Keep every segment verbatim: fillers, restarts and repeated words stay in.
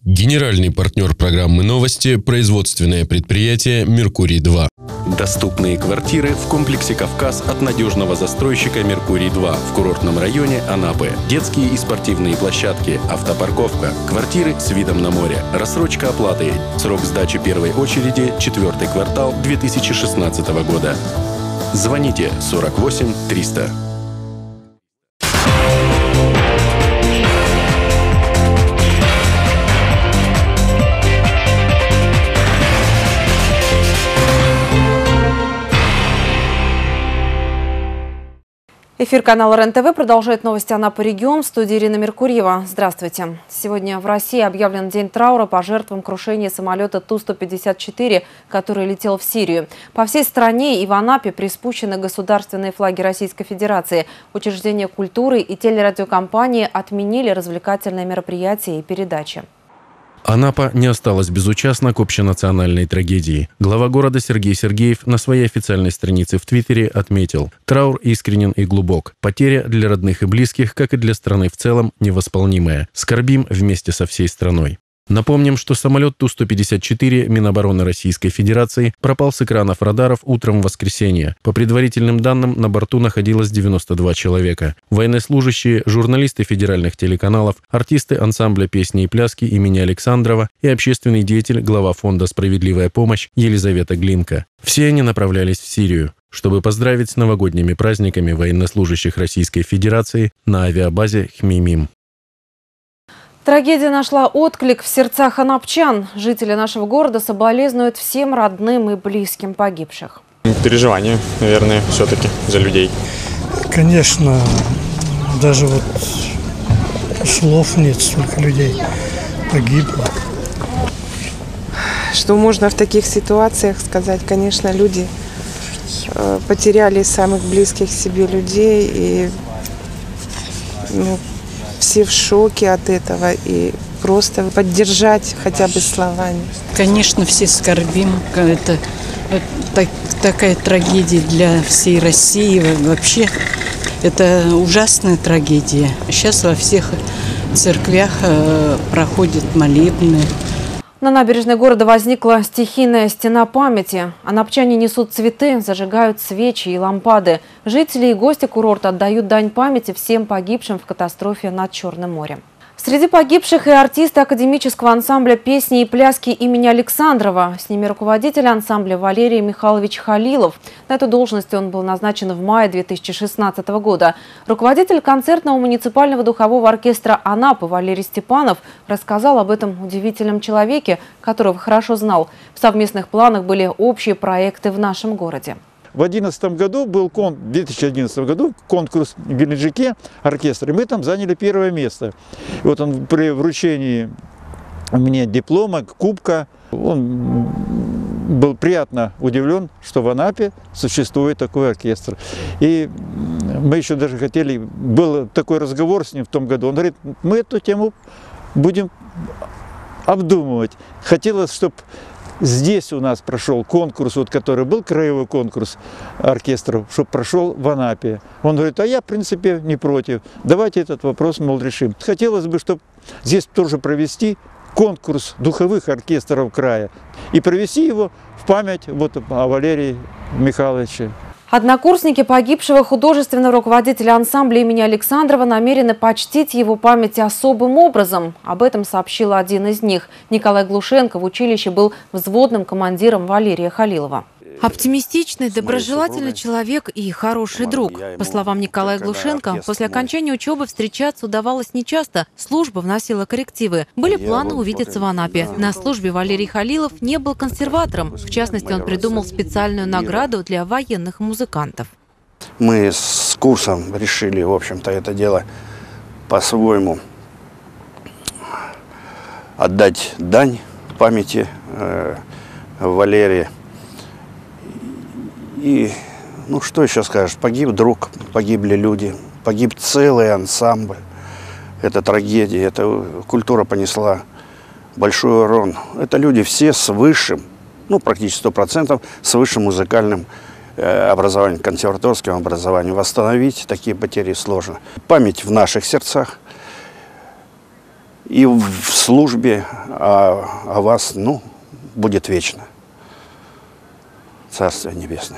Генеральный партнер программы «Новости» – производственное предприятие «Меркурий-два». Доступные квартиры в комплексе «Кавказ» от надежного застройщика «Меркурий-два» в курортном районе Анапы. Детские и спортивные площадки, автопарковка, квартиры с видом на море, рассрочка оплаты. Срок сдачи первой очереди – четвертый квартал две тысячи шестнадцатого года. Звоните сорок восемь триста. Эфир канала РЕН-ТВ продолжает новости Анапы регион. В студии Ирина Меркурьева. Здравствуйте. Сегодня в России объявлен день траура по жертвам крушения самолета Ту сто пятьдесят четыре, который летел в Сирию. По всей стране и в Анапе приспущены государственные флаги Российской Федерации. Учреждения культуры и телерадиокомпании отменили развлекательные мероприятия и передачи. Анапа не осталась безучастна к общенациональной трагедии. Глава города Сергей Сергеев на своей официальной странице в Твиттере отметил: траур искренен и глубок. Потеря для родных и близких, как и для страны в целом, невосполнимая. Скорбим вместе со всей страной. Напомним, что самолет Ту сто пятьдесят четыре Минобороны Российской Федерации пропал с экранов радаров утром в воскресенье. По предварительным данным, на борту находилось девяносто два человека. Военнослужащие, журналисты федеральных телеканалов, артисты ансамбля песни и пляски имени Александрова и общественный деятель, глава фонда «Справедливая помощь» Елизавета Глинка. Все они направлялись в Сирию, чтобы поздравить с новогодними праздниками военнослужащих Российской Федерации на авиабазе Хмеймим. Трагедия нашла отклик в сердцах анапчан. Жители нашего города соболезнуют всем родным и близким погибших. Переживания, наверное, все-таки за людей. Конечно, даже вот слов нет, столько людей погибло. Что можно в таких ситуациях сказать? Конечно, люди потеряли самых близких себе людей, и ну, все в шоке от этого, и просто поддержать хотя бы словами. Конечно, все скорбим. Это так, такая трагедия для всей России. Вообще, это ужасная трагедия. Сейчас во всех церквях проходят молебны. На набережной города возникла стихийная стена памяти. Анапчане несут цветы, зажигают свечи и лампады. Жители и гости курорта отдают дань памяти всем погибшим в катастрофе над Черным морем. Среди погибших и артисты академического ансамбля песни и пляски имени Александрова. С ними руководитель ансамбля Валерий Михайлович Халилов. На эту должность он был назначен в мае две тысячи шестнадцатого года. Руководитель концертного муниципального духового оркестра Анапы Валерий Степанов рассказал об этом удивительном человеке, которого хорошо знал. В совместных планах были общие проекты в нашем городе. В две тысячи одиннадцатом году был кон... в две тысячи одиннадцатом году конкурс в Геленджике оркестра, и мы там заняли первое место. И вот он при вручении мне диплома, кубка, он был приятно удивлен, что в Анапе существует такой оркестр. И мы еще даже хотели, был такой разговор с ним в том году, он говорит: мы эту тему будем обдумывать. Хотелось, чтобы здесь у нас прошел конкурс, вот, который был краевой конкурс оркестров, чтобы прошел в Анапе. Он говорит: а я, в принципе, не против. Давайте этот вопрос, мол, решим. Хотелось бы, чтобы здесь тоже провести конкурс духовых оркестров края и провести его в память вот о Валерии Михайловиче. Однокурсники погибшего художественного руководителя ансамбля имени Александрова намерены почтить его память особым образом. Об этом сообщил один из них. Николай Глушенко в училище был взводным командиром Валерия Халилова. Оптимистичный, доброжелательный человек и хороший друг. По словам Николая Глушенко, после окончания учебы встречаться удавалось нечасто. Служба вносила коррективы. Были планы увидеться в Анапе. На службе Валерий Халилов не был консерватором. В частности, он придумал специальную награду для военных музыкантов. Мы с курсом решили, в общем-то, это дело по-своему отдать дань памяти э, Валерия. И, ну, что еще скажешь, погиб друг, погибли люди, погиб целый ансамбль. Это трагедия, эта культура понесла большой урон. Это люди все с высшим, ну, практически сто процентов, с высшим музыкальным э, образованием, консерваторским образованием. Восстановить такие потери сложно. Память в наших сердцах. и в службе о, о вас, ну, будет вечно. Царствие небесное.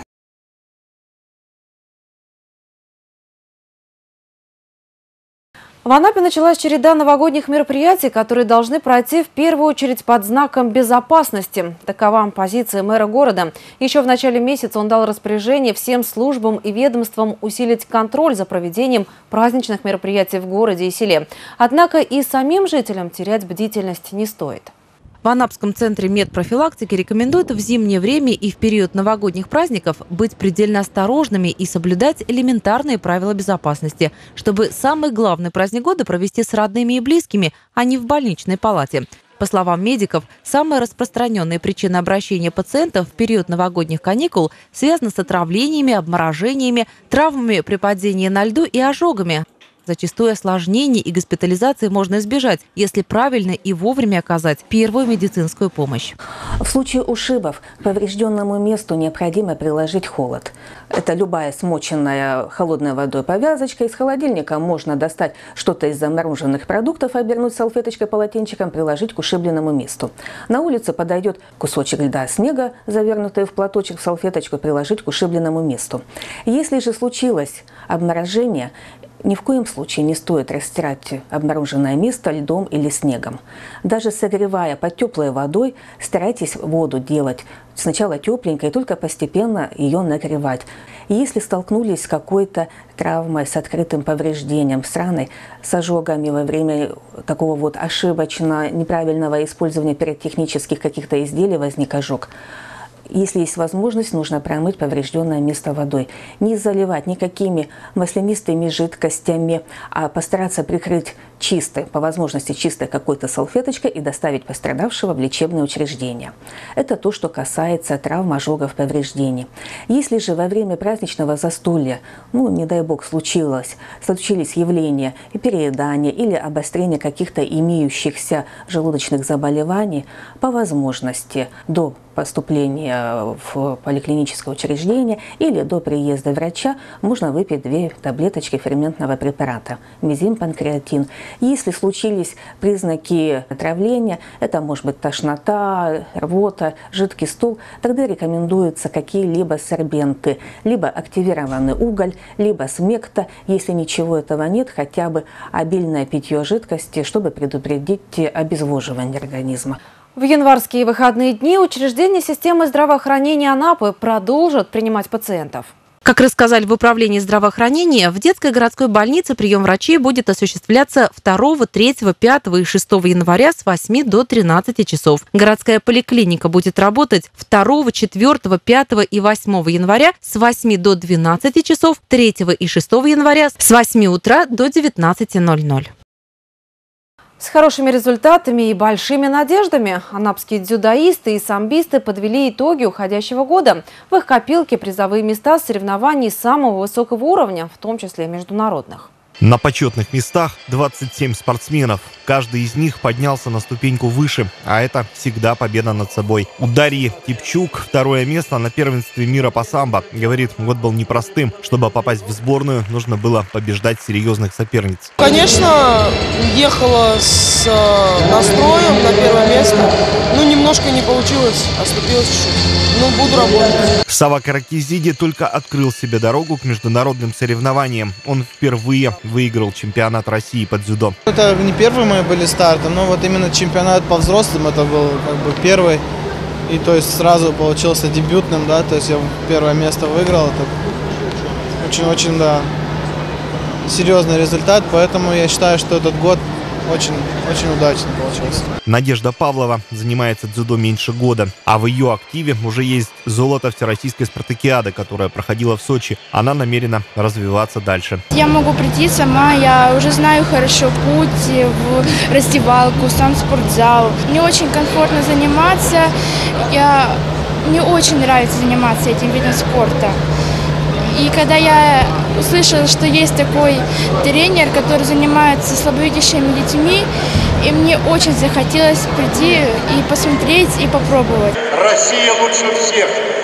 В Анапе началась череда новогодних мероприятий, которые должны пройти в первую очередь под знаком безопасности. Такова позиция мэра города. Еще в начале месяца он дал распоряжение всем службам и ведомствам усилить контроль за проведением праздничных мероприятий в городе и селе. Однако и самим жителям терять бдительность не стоит. В Анапском центре медпрофилактики рекомендуют в зимнее время и в период новогодних праздников быть предельно осторожными и соблюдать элементарные правила безопасности, чтобы самый главный праздник года провести с родными и близкими, а не в больничной палате. По словам медиков, самая распространенная причина обращения пациентов в период новогодних каникул связана с отравлениями, обморожениями, травмами при падении на льду и ожогами. Зачастую осложнений и госпитализации можно избежать, если правильно и вовремя оказать первую медицинскую помощь. В случае ушибов к поврежденному месту необходимо приложить холод. Это любая смоченная холодной водой повязочка. Из холодильника можно достать что-то из замороженных продуктов, обернуть салфеточкой, полотенчиком, приложить к ушибленному месту. На улице подойдет кусочек льда, снега, завернутый в платочек, в салфеточку, приложить к ушибленному месту. Если же случилось обморожение, ни в коем случае не стоит растирать обмороженное место льдом или снегом. Даже согревая под теплой водой, старайтесь воду делать сначала тепленькой, только постепенно ее нагревать. Если столкнулись с какой-то травмой, с открытым повреждением, с раной, с ожогами во время такого вот ошибочно неправильного использования пиротехнических каких-то изделий возник ожог, если есть возможность, нужно промыть поврежденное место водой. Не заливать никакими маслянистыми жидкостями, а постараться прикрыть чистой, по возможности чистой какой-то салфеточкой и доставить пострадавшего в лечебное учреждение. Это то, что касается травм, ожогов, повреждений. Если же во время праздничного застолья, ну, не дай бог, случилось, случились явления и переедания или обострения каких-то имеющихся желудочных заболеваний, по возможности до поступления в поликлиническое учреждение или до приезда врача можно выпить две таблеточки ферментного препарата мезим-панкреатин. Если случились признаки отравления, это может быть тошнота, рвота, жидкий стул, тогда рекомендуются какие-либо сорбенты, либо активированный уголь, либо смекта. Если ничего этого нет, хотя бы обильное питье жидкости, чтобы предупредить обезвоживание организма. В январские выходные дни учреждения системы здравоохранения Анапы продолжат принимать пациентов. Как рассказали в управлении здравоохранения, в детской городской больнице прием врачей будет осуществляться второго, третьего, пятого и шестого января с восьми до тринадцати часов. Городская поликлиника будет работать второго, четвёртого, пятого и восьмого января с восьми до двенадцати часов, третьего и шестого января с восьми утра до девятнадцати ноль-ноль. С хорошими результатами и большими надеждами анапские дзюдоисты и самбисты подвели итоги уходящего года. В их копилке призовые места соревнований самого высокого уровня, в том числе международных. На почетных местах двадцать семь спортсменов. Каждый из них поднялся на ступеньку выше, а это всегда победа над собой. У Дарьи Типчук второе место на первенстве мира по самбо. Говорит, год был непростым. Чтобы попасть в сборную, нужно было побеждать серьезных соперниц. Конечно, ехала с настроем на первое место. Ну, немножко не получилось, оступилась чуть-чуть. Ну, буду работать. Сава Каракизиди только открыл себе дорогу к международным соревнованиям. Он впервые выиграл чемпионат России по дзюдо. Это не первые мои были старты, но вот именно чемпионат по взрослым это был как бы первый. И то есть сразу получился дебютным, да, то есть я первое место выиграл. Это очень-очень, да, серьезный результат, поэтому я считаю, что этот год очень, очень удачно получился. Надежда Павлова занимается дзюдо меньше года, а в ее активе уже есть золото Всероссийской спартакиады, которая проходила в Сочи. Она намерена развиваться дальше. Я могу прийти сама, я уже знаю хорошо путь в раздевалку, сам спортзал. Мне очень комфортно заниматься, я, мне очень нравится заниматься этим видом спорта. И когда я услышала, что есть такой тренер, который занимается слабовидящими детьми, и мне очень захотелось прийти и посмотреть, и попробовать. Россия лучше всех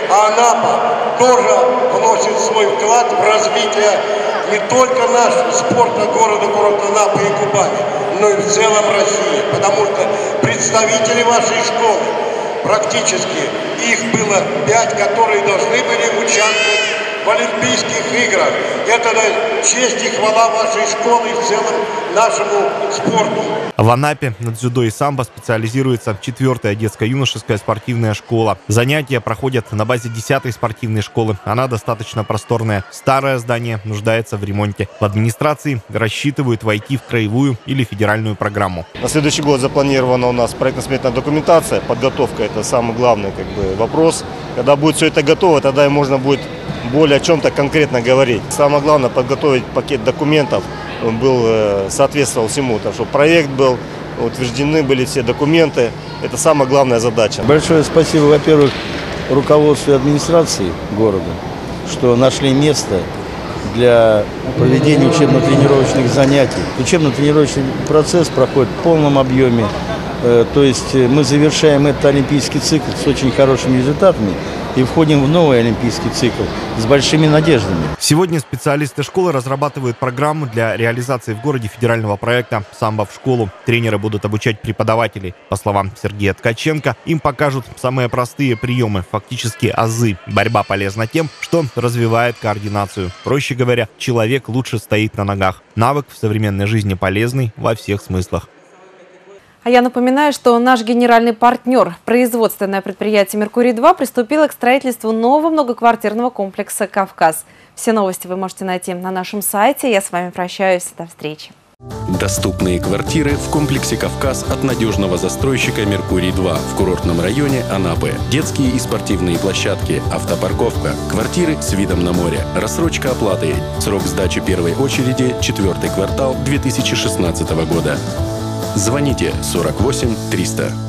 а Анапа тоже вносит свой вклад в развитие не только нашего спорта города, курорта Анапы и Кубани, но и в целом России. Потому что представители вашей школы, практически их было пять, которые должны были участвовать в Олимпийских играх. Это честь и хвала вашей школы и в целом нашему спорту. В Анапе на дзюдо и самбо специализируется четвертая детско-юношеская спортивная школа. Занятия проходят на базе десятой спортивной школы. Она достаточно просторная. Старое здание нуждается в ремонте. В администрации рассчитывают войти в краевую или федеральную программу. На следующий год запланирована у нас проектно-сметная документация. Подготовка – это самый главный как бы, вопрос. Когда будет все это готово, тогда и можно будет более о чем-то конкретно говорить. Самое главное – подготовить пакет документов. Он был, соответствовал всему, так что проект был, утверждены были все документы. Это самая главная задача. Большое спасибо, во-первых, руководству и администрации города, что нашли место для проведения учебно-тренировочных занятий. Учебно-тренировочный процесс проходит в полном объеме. То есть мы завершаем этот олимпийский цикл с очень хорошими результатами и входим в новый олимпийский цикл с большими надеждами. Сегодня специалисты школы разрабатывают программу для реализации в городе федерального проекта «Самбо в школу». Тренеры будут обучать преподавателей. По словам Сергея Ткаченко, им покажут самые простые приемы, фактически азы. Борьба полезна тем, что развивает координацию. Проще говоря, человек лучше стоит на ногах. Навык в современной жизни полезный во всех смыслах. А я напоминаю, что наш генеральный партнер, производственное предприятие «Меркурий-два», приступило к строительству нового многоквартирного комплекса «Кавказ». Все новости вы можете найти на нашем сайте. Я с вами прощаюсь. До встречи. Доступные квартиры в комплексе «Кавказ» от надежного застройщика «Меркурий-два» в курортном районе Анапы. Детские и спортивные площадки, автопарковка, квартиры с видом на море, рассрочка оплаты. Срок сдачи первой очереди – четвертый квартал две тысячи шестнадцатого года. Звоните сорок восемь триста.